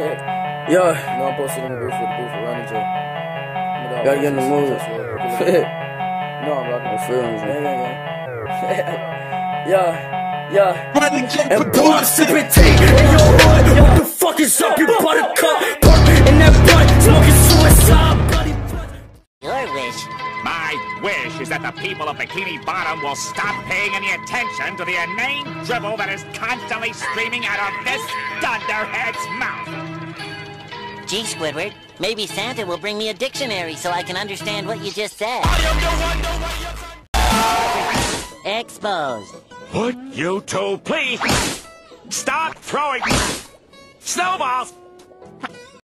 Yeah. No, I'm posted in the booth for running Joe. Gotta get in the mood. No, I'm rocking. I feel me. Yeah. And precipitate in your hood. What the fuck is up, you buttercup? Park in that butt, smoking suicide, bloody. Your wish. My wish is that the people of Bikini Bottom will stop paying any attention to the inane dribble that is constantly streaming out of this dunderhead's mouth. Gee, Squidward, maybe Santa will bring me a dictionary so I can understand what you just said. Exposed. Would you two please stop throwing snowballs